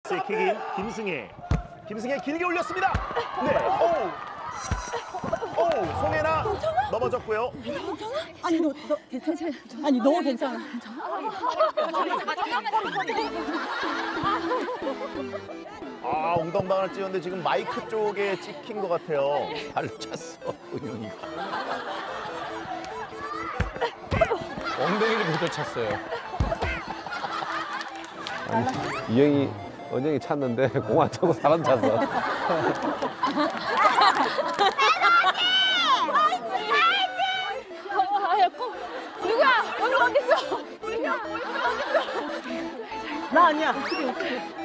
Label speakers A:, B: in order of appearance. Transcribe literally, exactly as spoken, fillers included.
A: 패스의 킥인 김승혜. 김승혜 길게 올렸습니다. 네. 오. 오, 송혜나 넘어졌고요.
B: 아니 너, 너 괜찮아? 아니 너 괜찮아?
A: 아, 엉덩방을 찍었는데 지금 마이크 쪽에 찍힌 것 같아요. 발로 찼어, 은영이가.
C: 엉덩이를 그대로 찼어요.
D: 아니, 이영이, 은영이 찼는데 공 안 차고 사람 찼어.
B: 누구야? 언니 어딨어? 나 아니야.